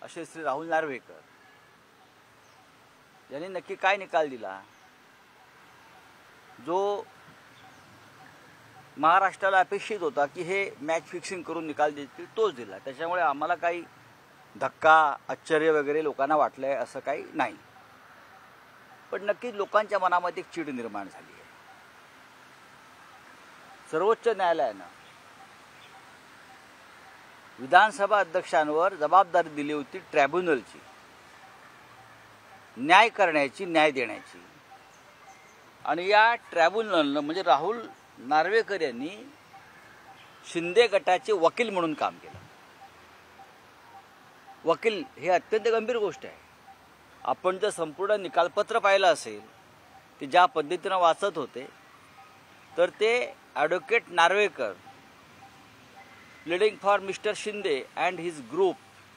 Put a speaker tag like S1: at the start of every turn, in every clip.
S1: असे श्री राहुल नार्वेकर यांनी नक्की काय निकाल दिला जो महाराष्ट्राला अपेक्षित होता की हे मॅच फिक्सिंग करून निकाल देतील तोच दिला. त्याच्यामुळे आम्हाला काही धक्का आश्चर्य वगैरे लोकांना वाटलंय असं काही नाही. पण नक्कीच लोकांच्या मनामध्ये एक चीड निर्माण झाली आहे. सर्वोच्च न्यायालयानं विधानसभा अध्यक्षांवर जबाबदारी दिली होती ट्रायब्युनलची, न्याय करण्याची, न्याय देण्याची. आणि या ट्रायब्युनलनं म्हणजे राहुल नार्वेकर यांनी शिंदे गटाचे वकील म्हणून काम केलं. वकील हे अत्यंत गंभीर गोष्ट आहे. आपण जर संपूर्ण निकालपत्र पाहिलं असेल ते ज्या पद्धतीनं वाचत होते तर ते advocate Narwekar pleading for mister Shinde and his group,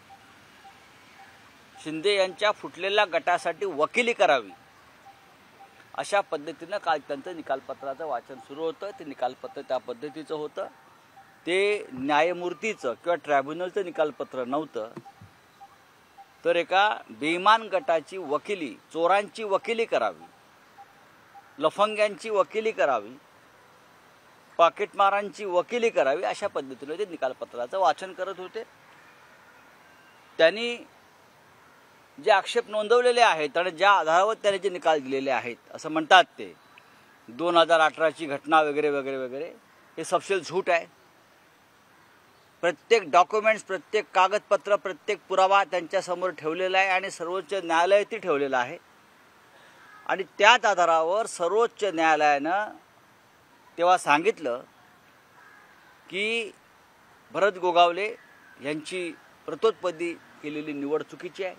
S1: Shinde यांच्या फुटलेल्या गटासाठी वकिली करावी अशा पद्धतीनं काल त्यांचं निकालपत्राचं वाचन सुरू होतं. ते निकालपत्र त्या पद्धतीचं होतं. ते न्यायमूर्तीचं किंवा ट्रायब्युनलचं निकालपत्र नव्हतं, तर एका बेईमान गटाची वकिली, चोरांची वकिली करावी, लफंग्यांची वकिली करावी, पाकिटमारांची वकिली करावी अशा पद्धतीने ते निकालपत्राचं वाचन करत होते. त्यांनी जे आक्षेप नोंदवलेले आहेत आणि ज्या आधारावर त्यांनी जे निकाल दिलेले आहेत असं म्हणतात ते 2018ची घटना वगैरे वगैरे वगैरे हे सपशेल झूट आहे. प्रत्येक डॉक्युमेंट्स, प्रत्येक कागदपत्र, प्रत्येक पुरावा त्यांच्यासमोर ठेवलेला आहे आणि सर्वोच्च न्यायालयातही ठेवलेला आहे. आणि त्याच आधारावर सर्वोच्च न्यायालयानं तेव्हा सांगितलं की भरत गोगावले यांची प्रतोत्पत्ती केलेली निवड चुकीची आहे,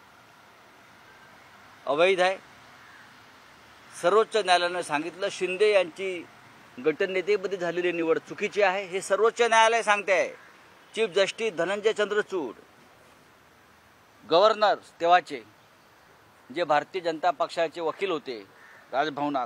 S1: अवैध आहे. सर्वोच्च न्यायालयानं सांगितलं शिंदे यांची गटनेतेपदी झालेली निवड चुकीची आहे. हे सर्वोच्च न्यायालय सांगते आहे. Chief justice Dhananjaya Chandrachud, governor तेव्हाचे जे भारतीय जनता पक्षाचे वकील होते राजभवनात,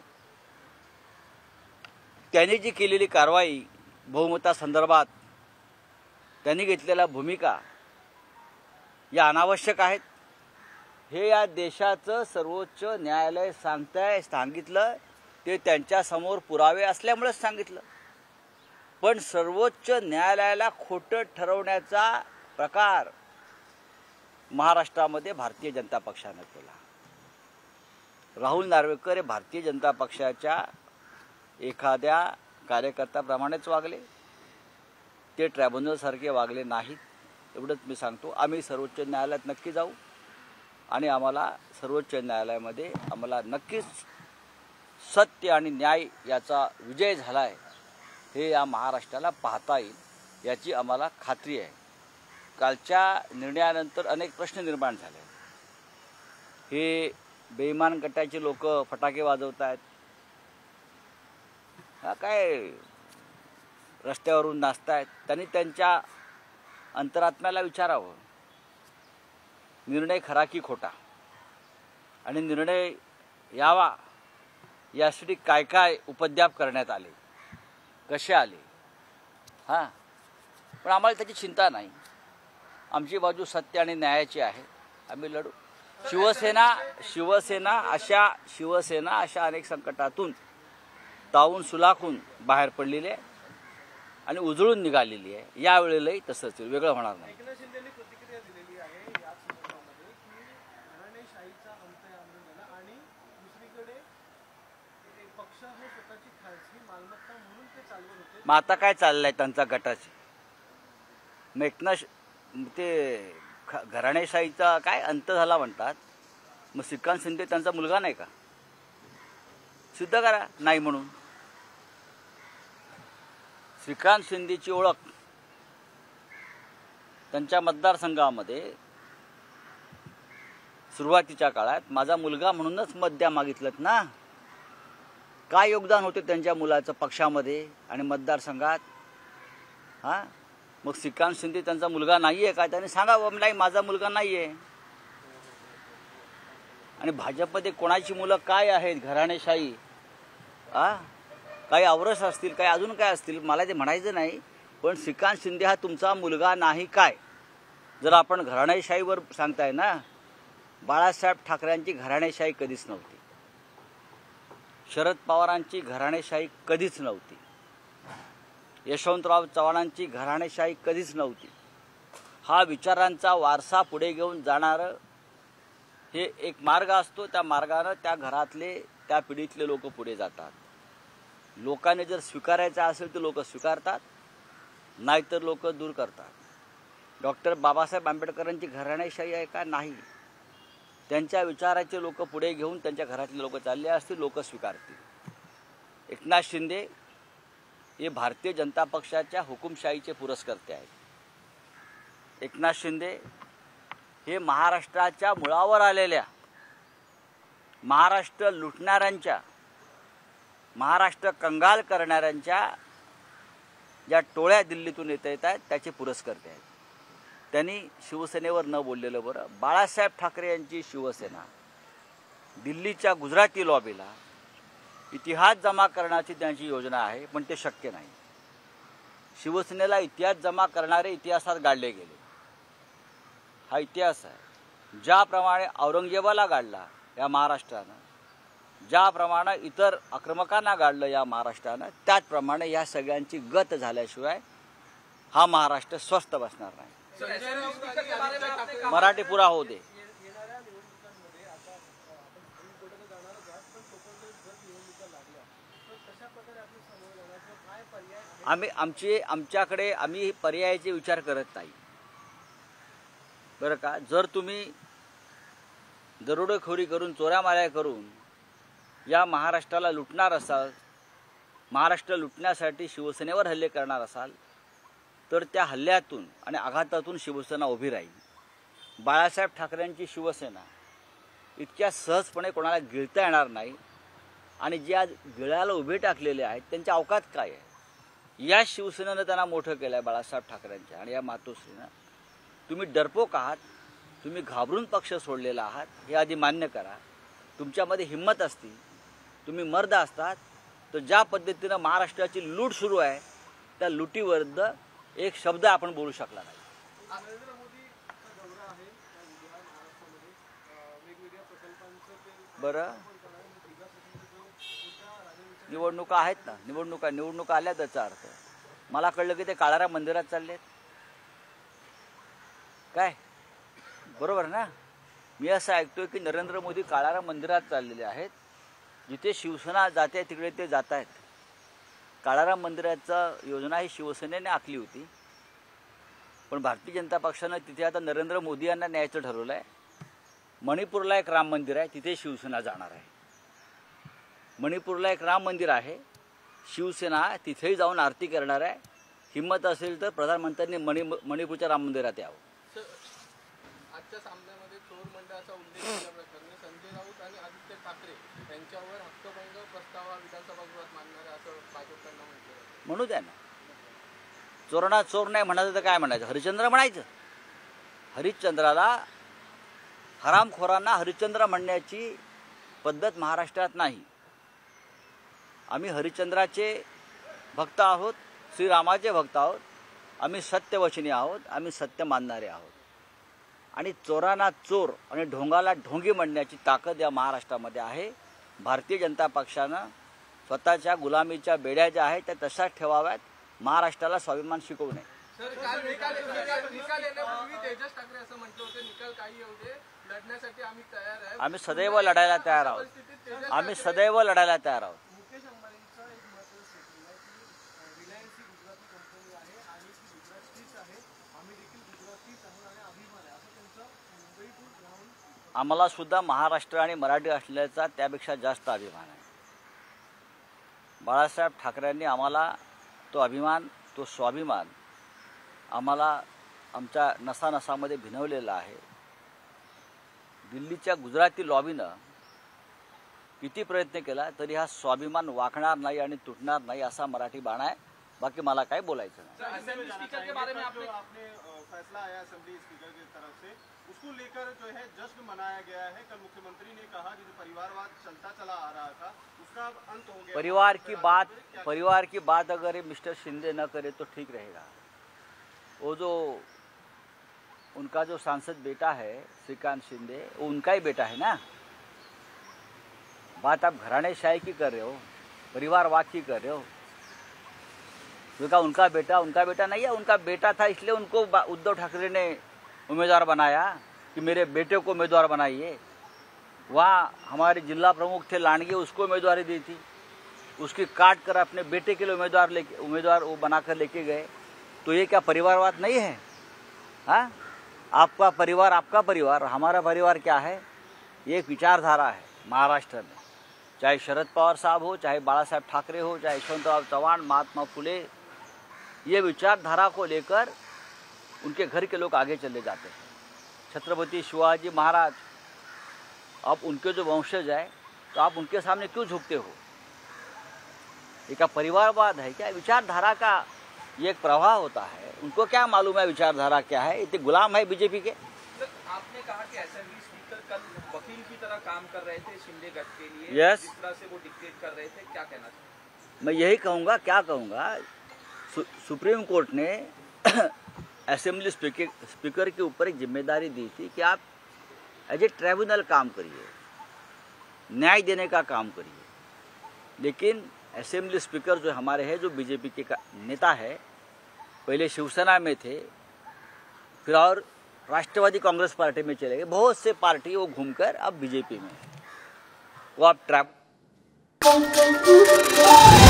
S1: त्यांनी जी केलेली कारवाई बहुमतासंदर्भात त्यांनी घेतलेल्या भूमिका या अनावश्यक आहेत. हे या देशाचं सर्वोच्च न्यायालय सांगितलं. ते त्यांच्यासमोर पुरावे असल्यामुळेच सांगितलं. पण सर्वोच्च न्यायालयाला खोटं ठरवण्याचा प्रकार महाराष्ट्रामध्ये भारतीय जनता पक्षानं केला. राहुल नार्वेकर हे भारतीय जनता पक्षाच्या एखाद्या कार्यकर्त्याप्रमाणेच वागले. ते ट्रायब्युनलसारखे वागले नाहीत. एवढंच मी सांगतो. आम्ही सर्वोच्च न्यायालयात नक्की जाऊ आणि आम्हाला सर्वोच्च न्यायालयामध्ये आम्हाला नक्कीच सत्य आणि न्याय याचा विजय झाला आहे हे या महाराष्ट्राला पाहता येईल याची आम्हाला खात्री आहे. कालच्या निर्णयानंतर अनेक प्रश्न निर्माण झाले. हे बेईमान गटाचे लोक फटाके वाजवत आहेत, काय रस्त्यावरून नाचतायत. त्यांनी त्यांच्या अंतरात्म्याला विचारावं निर्णय खरा की खोटा, आणि निर्णय यावा यासाठी काय काय उपद्व्याप करण्यात आले, कसे आले. पण आम्हाला त्याची चिंता नाही. आमची बाजू सत्य आणि न्यायाची आहे. आम्ही लढू. शिवसेना अशा अनेक संकटातून तावून सुलाखून बाहेर पडलेली आहे आणि उजळून निघालेली आहे. यावेळेलाही तसंच वेगळं होणार नाही. मग आता काय चाललंय त्यांचा गटाची, ते घराणेशाहीचा काय अंत झाला म्हणतात. मग श्रीकांत शिंदे त्यांचा मुलगा नाही का? सिद्ध करा नाही म्हणून. श्रीकांत शिंदेची ओळख त्यांच्या मतदारसंघामध्ये सुरुवातीच्या काळात माझा मुलगा म्हणूनच मत द्या मागितलं ना. काय योगदान होते त्यांच्या मुलाचं पक्षामध्ये आणि मतदारसंघात? मग श्रीकांत शिंदे त्यांचा मुलगा नाहीये का? त्यांनी सांगावं नाही माझा मुलगा नाहीये. आणि भाजपमध्ये कोणाची मुलं काय आहेत घराणेशाही, काही आवरस असतील, काही अजून काय असतील, मला ते म्हणायचं नाही. पण श्रीकांत शिंदे हा तुमचा मुलगा नाही काय जर आपण घराणेशाहीवर सांगताय ना, बाळासाहेब ठाकरेंची घराणेशाही कधीच नव्हती, शरद पवारांची घराणेशाही कधीच नव्हती, यशवंतराव चव्हाणांची घराणेशाही कधीच नव्हती. हा विचारांचा वारसा पुढे घेऊन जाणारं हे एक मार्ग असतो. त्या मार्गानं त्या घरातले, त्या पिढीतले लोक पुढे जातात. लोकांनी जर स्वीकारायचं असेल तर लोक स्वीकारतात, नाहीतर लोक दूर करतात. डॉक्टर बाबासाहेब आंबेडकरांची घराणेशाही आहे का? नाही. त्यांच्या विचाराचे लोक पुढे घेऊन त्यांच्या घरातले लोक चालले असतील, लोक स्वीकारतील. एकनाथ शिंदे हे भारतीय जनता पक्षाच्या हुकुमशाहीचे पुरस्कर्ते आहेत. एकनाथ शिंदे हे महाराष्ट्राच्या मुळावर आलेल्या, महाराष्ट्र लुटणाऱ्यांच्या, महाराष्ट्र कंगाल करणाऱ्यांच्या ज्या टोळ्या दिल्लीतून येत आहेत त्याचे पुरस्कर्ते आहेत. त्यांनी शिवसेनेवर न बोललेलं बरं. बाळासाहेब ठाकरे यांची शिवसेना दिल्लीच्या गुजराती लॉबीला इतिहास जमा करण्याची त्यांची योजना आहे, पण ते शक्य नाही. शिवसेनेला इतिहास जमा करणारे इतिहासात गाडले गेले. हा इतिहास आहे. ज्याप्रमाणे औरंगजेबाला गाडला या महाराष्ट्रानं, ज्याप्रमाणे इतर आक्रमकांना गाडलं या महाराष्ट्रानं, त्याचप्रमाणे या सगळ्यांची गत झाल्याशिवाय हा महाराष्ट्र स्वस्थ बसणार नाही. मराठी पुरा होऊ दे. आम्ही पर्यायाचे विचार करत नाही बरं का. जर तुम्ही दरोडेखोरी करून, चोऱ्यामाऱ्या करून या महाराष्ट्राला लुटणार असाल, महाराष्ट्र लुटण्यासाठी शिवसेनेवर हल्ले करणार असाल, तर त्या हल्ल्यातून आणि आघातातून शिवसेना उभी राहील. बाळासाहेब ठाकरेंची शिवसेना इतक्या सहजपणे कोणाला गिळता येणार नाही. आणि जे आज गिळायला उभे टाकलेले आहेत त्यांच्या अवकात काय आहे? या शिवसेनेनं त्यांना मोठं केलं आहे, बाळासाहेब ठाकरेंच्या आणि या मातोश्रीनं. तुम्ही डरपोक आहात, तुम्ही घाबरून पक्ष सोडलेला आहात, हे आधी मान्य करा. तुमच्यामध्ये हिंमत असती, तुम्ही मर्द असतात, तर ज्या पद्धतीनं महाराष्ट्राची लूट सुरू आहे त्या लुटीविरुद्ध एक शब्द आपण बोलू शकला नाही. बरं, निवडणुका आहेत ना, निवडणुका आल्या. त्याचा अर्थ मला कळलं की ते काळाराम मंदिरात चाललेत काय? बरोबर ना? मी असं ऐकतोय की नरेंद्र मोदी काळाराम मंदिरात चाललेले आहेत. जिथे शिवसेना जाते तिकडे ते जात आहेत. काळाराम मंदिराचा योजना ही शिवसेनेने आखली होती, पण भारतीय जनता पक्षानं तिथे आता नरेंद्र मोदी यांना न्यायचं ठरवलं आहे. मणिपूरला एक राम मंदिर आहे, तिथे शिवसेना जाणार आहे. मणिपूरला एक राम मंदिर आहे, शिवसेना तिथेही जाऊन आरती करणार आहे. हिंमत असेल तर प्रधानमंत्र्यांनी मणिपूरच्या राम मंदिरात यावं.
S2: आजच्या सामन्यामध्ये चोर मंडळाचा उल्लेख केल्याप्रकरणी संजय राऊत आणि आदित्य ठाकरे यांच्यावर हक्कभंग प्रस्ताव विधानसभा गृहात मांडणार आहे असं भाजपकडनं म्हटलं.
S1: म्हणू द्या ना. चोरणा चोर नाही म्हणायचं तर काय म्हणायचं? हरिश्चंद्र म्हणायचं. हरिश्चंद्राला, हरामखोरांना हरिश्चंद्र म्हणण्याची पद्धत महाराष्ट्रात नाही. आम्ही हरिश्चंद्राचे भक्त आहोत, श्रीरामाचे भक्त आहोत. आम्ही सत्यवचनी आहोत, आम्ही सत्य मानणारे आहोत. आणि चोरांना चोर आणि ढोंगाला ढोंगी म्हणण्याची ताकद या महाराष्ट्रामध्ये आहे. भारतीय जनता पक्षानं स्वतःच्या गुलामीच्या बेड्या ज्या आहेत त्या तशाच ठेवाव्यात. महाराष्ट्राला स्वाभिमान शिकवू नये. आम्ही सदैव लढायला तयार आहोत. आम्ही सदैव लढायला तयार आहोत. आम्हाला सुद्धा महाराष्ट्र आणि मराठी असल्याचा त्यापेक्षा जास्त अभिमान आहे. बाळासाहेब ठाकरेंनी आम्हाला तो अभिमान, तो स्वाभिमान आम्हाला आमच्या नसानसामध्ये भिनवलेला आहे. दिल्लीच्या गुजराती लॉबीनं किती प्रयत्न केला तरी हा स्वाभिमान वाकणार नाही आणि तुटणार नाही असा मराठी बाणा आहे. बाकी मला काय बोलायचं नाही.
S3: फैसला आया असेंबली स्पीकर की तरफ से, उसको लेकर जो है जश्न मनाया गया है. कल मुख्यमंत्री ने कहा जो परिवारवाद चलता चला आ रहा था उसका अंत हो गया.
S1: परिवार की बात अगर मिस्टर शिंदे न करे तो ठीक रहेगा. वो जो उनका जो सांसद बेटा है श्रीकांत शिंदे, वो उनका ही बेटा है ना। बात आप घराणेशाही की कर रहे हो, परिवारवाद की कर रहे हो। उनका बेटा नहीं है, उनका बेटा था इसलिए उनको उद्धव ठाकरे ने उम्मीदवार बनाया कि मेरे बेटे को उम्मीदवार बनाइए। वहाँ हमारे जिला प्रमुख थे लांडगे, उसको उम्मीदवारी दी थी, उसकी काट कर अपने बेटे के लिए उम्मीदवार वो बनाकर लेके गए। तो ये क्या परिवारवाद नहीं है? हाँ, आपका परिवार, हमारा परिवार क्या है? ये एक विचारधारा है महाराष्ट्र में, चाहे शरद पवार साहब हो, चाहे बाला साहब ठाकरे हो, चाहे यशवंतराव चव्हाण, महात्मा फुले, ये विचारधारा को लेकर उनके घर के लोग आगे चले जाते हैं। छत्रपति शिवाजी महाराज, अब उनके जो वंशज है तो आप उनके सामने क्यों झुकते हो? ये क्या परिवारवाद है? क्या विचारधारा का ये एक प्रवाह होता है? उनको क्या मालूम है विचारधारा क्या है? इतने गुलाम है बीजेपी के।
S2: आपने कहा कि असेंबली स्पीकर कल वकील की तरह काम कर रहे थे शिंदे गठ के लिए।
S1: यस।
S2: जिस तरह से वो डिक्टेट कर रहे थे, क्या कहना चाहिए?
S1: मैं यही कहूँगा, क्या कहूँगा, सुप्रीम कोर्ट ने असेंबली स्पीकर के ऊपर एक जिम्मेदारी दी थी कि आप एज ए ट्राइब्यूनल काम करिए, न्याय देने का काम करिए। लेकिन असेंबली स्पीकर जो हमारे हैं, जो बीजेपी के नेता है, पहले शिवसेना में थे, फिर और राष्ट्रवादी कांग्रेस पार्टी में चले गए, बहुत से पार्टी वो घूमकर अब बीजेपी में है। वो आप